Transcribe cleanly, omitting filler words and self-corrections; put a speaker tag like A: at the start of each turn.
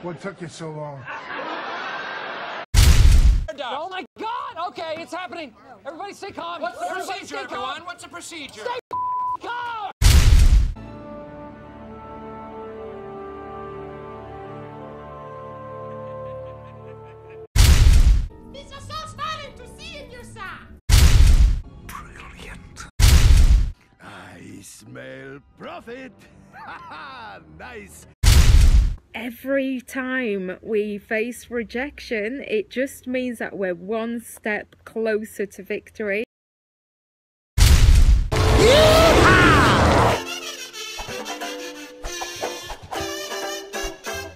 A: What took you so long?
B: Oh my God! Okay, it's happening. Everybody stay calm. What's the procedure, everyone? What's the procedure? Stay calm!
C: This was so starting to see in your son.
D: Brilliant. I smell profit. Nice.
E: Every time we face rejection, it just means that we're one step closer to victory.